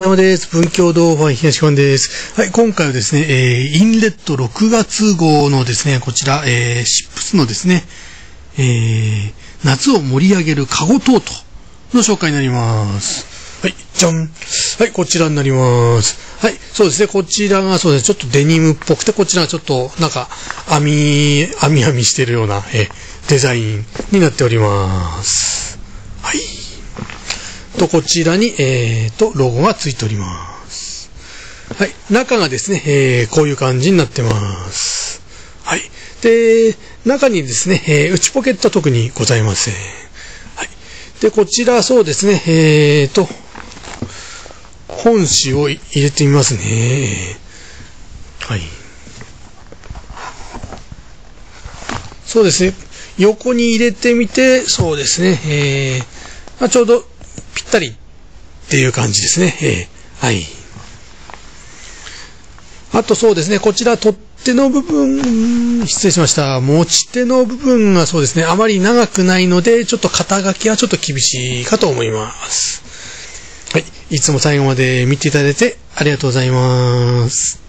どうもです。文教堂ファン東館です。はい、今回はですね、インレット6月号のですね、こちら、シップスのですね、夏を盛り上げるカゴトートの紹介になります。はい、じゃん。はい、こちらになります。はい、そうですね、こちらがそうですね、ちょっとデニムっぽくて、こちらがちょっとなんか、網してるような、デザインになっております。はい。こちらに、ロゴがついております。はい。中がですね、こういう感じになってます。はい。で、中にですね、内ポケットは特にございません。はい。で、こちら、そうですね、本紙を入れてみますね。はい。そうですね。横に入れてみて、そうですね、ちょうど、ぴったりっていう感じですね。はい。あとそうですね、こちら取っ手の部分、失礼しました。持ち手の部分がそうですね、あまり長くないので、ちょっと肩書きはちょっと厳しいかと思います。はい。いつも最後まで見ていただいてありがとうございます。